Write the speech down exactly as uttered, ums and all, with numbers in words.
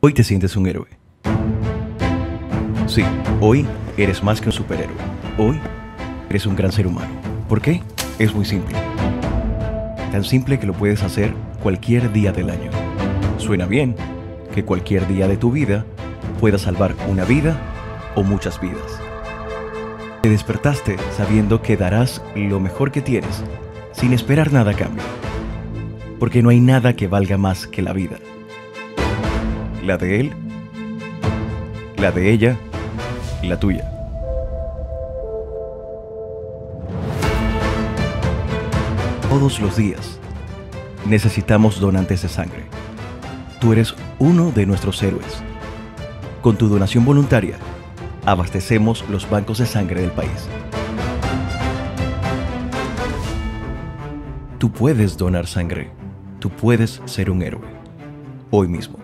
Hoy te sientes un héroe. Sí, hoy eres más que un superhéroe. Hoy eres un gran ser humano. ¿Por qué? Es muy simple. Tan simple que lo puedes hacer cualquier día del año. Suena bien que cualquier día de tu vida pueda salvar una vida o muchas vidas. Te despertaste sabiendo que darás lo mejor que tienes, sin esperar nada a cambio. Porque no hay nada que valga más que la vida. La de él, la de ella, la tuya. Todos los días necesitamos donantes de sangre. Tú eres uno de nuestros héroes. Con tu donación voluntaria, abastecemos los bancos de sangre del país. Tú puedes donar sangre. Tú puedes ser un héroe. Hoy mismo.